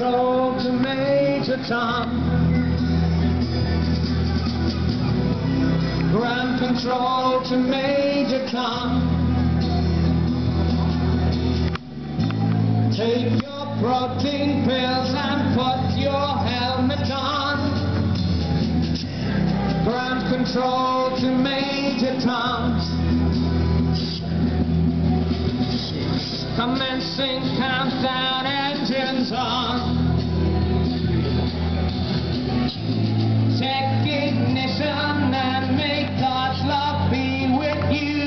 control to Major Tom. Ground control to Major Tom. Take your protein pills and put your helmet on. Ground control to Major Tom. Commencing countdown, engines on. Take ignition and may God's love be with you.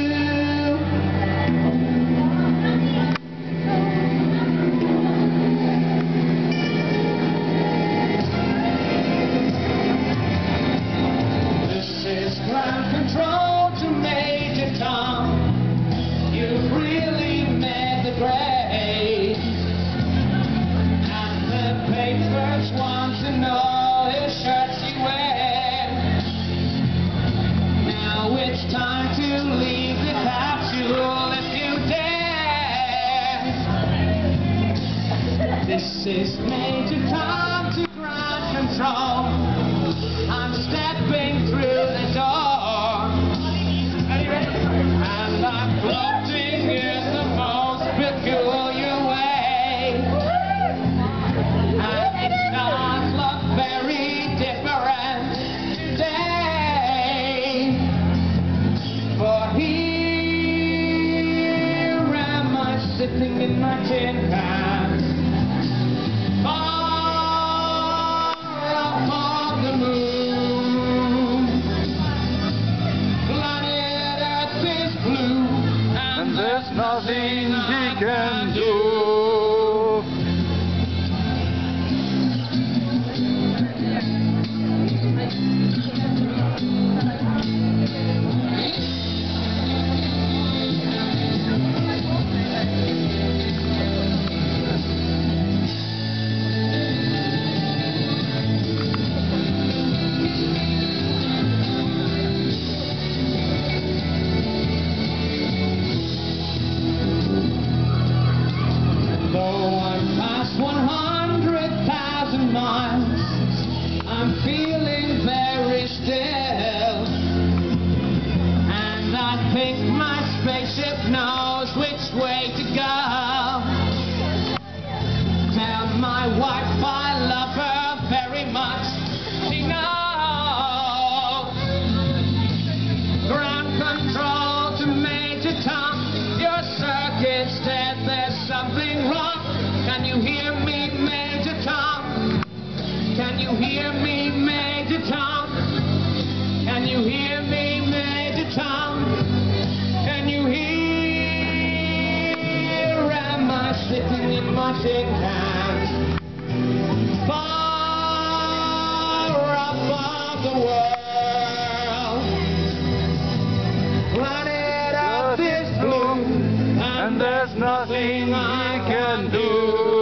This is ground control to Major Tom. You've really made the grade, and the papers want to know whose shirts you wear. Now it's time to leave the capsule if you dare. This is Major Tom to ground control. I'm stepping through the door, and I'm floating in the most peculiar way. And it does look very different today. For here am I sitting in my tin can, far up on the moon. Planet Earth is blue, and There's nothing he can do. Though I'm past 100,000 miles, I'm feeling very still, and I think my spaceship knows which way to go. Tell my wife I love her very much. She knows. Ground control to Major Tom. Your circuit said there's something wrong. Can you hear me, Major Tom? Can you hear me, Major Tom? Can you hear me, Major Tom? Can you hear? Am I sitting in my tin can, far above the world? Planet Earth is blue, And there's nothing I can do.